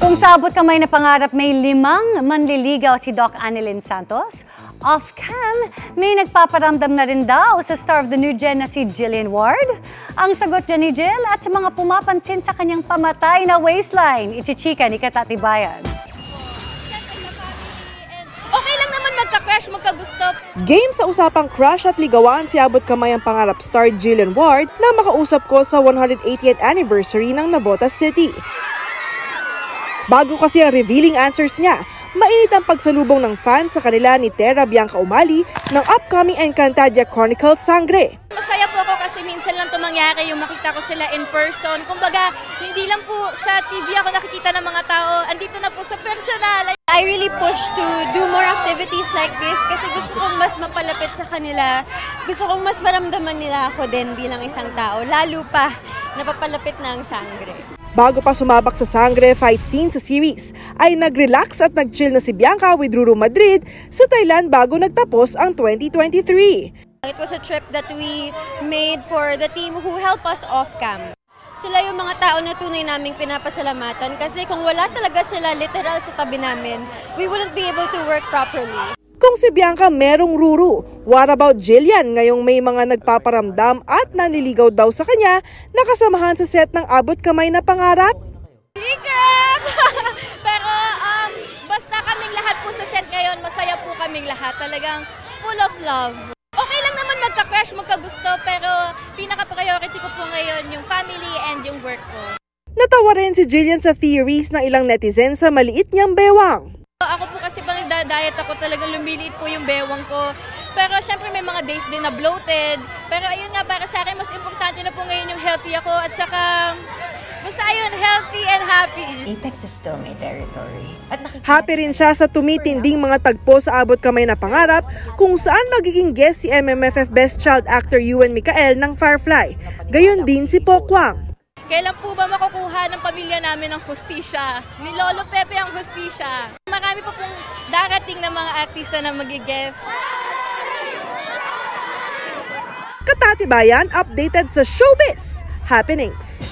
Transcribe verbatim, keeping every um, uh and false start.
Kung sa abot kamay na pangarap may limang manliligaw si Doc Annalyn Santos, off-cam may nagpaparamdam na rin daw sa star of the new gen na si Jillian Ward. Ang sagot dyan ni Jill at sa mga pumapansin sa kanyang pamatay na waistline, ichichika ni Katatibayan. Okay lang naman magka-crush, magkagusto. Game sa usapang crush at ligawan si abot kamay ang pangarap star Jillian Ward na makausap ko sa one hundred eightieth anniversary ng Navotas City. Bago kasi ang revealing answers niya, mainit ang pagsalubong ng fans sa kanila ni Terra Bianca Umali ng upcoming Encantadia Chronicles Sangre. Masaya po ako kasi minsan lang ito mangyari yung makita ko sila in person. Kumbaga, hindi lang po sa T V ako nakikita ng mga tao, andito na po sa personal. I really push to do more activities like this kasi gusto kong mas mapalapit sa kanila. Gusto kong mas maramdaman nila ako din bilang isang tao, lalo pa napapalapit na ang Sangre. Bago pa sumabak sa Sangre fight scene sa series, ay nag-relax at nag-chill na si Bianca with Ruru Madrid sa Thailand bago nagtapos ang twenty twenty-three. It was a trip that we made for the team who help us off-cam. Sila yung mga tao na tunay naming pinapasalamatan kasi kung wala talaga sila literal sa tabi namin, we wouldn't be able to work properly. Kung si Bianca merong Ruru, what about Jillian ngayong may mga nagpaparamdam at naniligaw daw sa kanya na kasamahan sa set ng abot kamay na pangarap? Secret! Pero um, basta kaming lahat po sa set ngayon, masaya po kaming lahat. Talagang full of love. Okay lang naman magka-crush, magkagusto, pero pinaka-priority ko po ngayon yung family and yung work ko. Natawa rin si Jillian sa theories ng ilang netizens sa maliit niyang bewang. Ako po kasi pag nagda-diet ako talagang lumiliit po yung bewang ko. Pero syempre may mga days din na bloated. Pero ayun nga, para sa akin mas importante na po ngayon yung healthy ako at saka basta ayun, healthy and happy. Apex is still my territory. At happy rin siya sa tumitinding mga tagpo sa abot kamay na pangarap kung saan magiging guest si M M F F Best Child Actor Ewan Micael ng Firefly. Gayon din si Pokwang. Kailan po ba makukuha ng pamilya namin ang hustisya? Ni Lolo Pepe ang hustisya. Marami pa pong darating na mga artista na mag-guest. Katatibayan updated sa showbiz happenings.